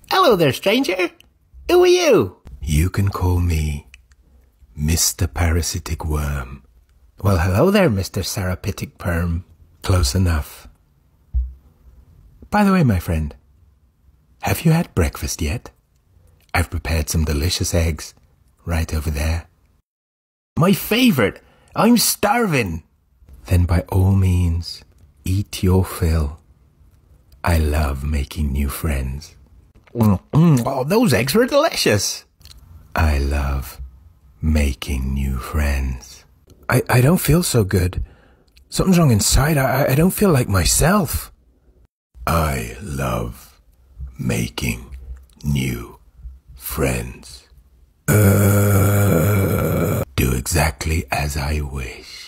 Hello there, stranger. Who are you? You can call me Mr. Parasitic Worm. Well, hello there, Mr. Sarapitic Perm. Close enough. By the way, my friend, have you had breakfast yet? I've prepared some delicious eggs right over there. My favourite. I'm starving. Then by all means, eat your fill. I love making new friends. Oh, those eggs were delicious. I love making new friends. I don't feel so good. Something's wrong inside. I don't feel like myself. I love making new friends. Do exactly as I wish.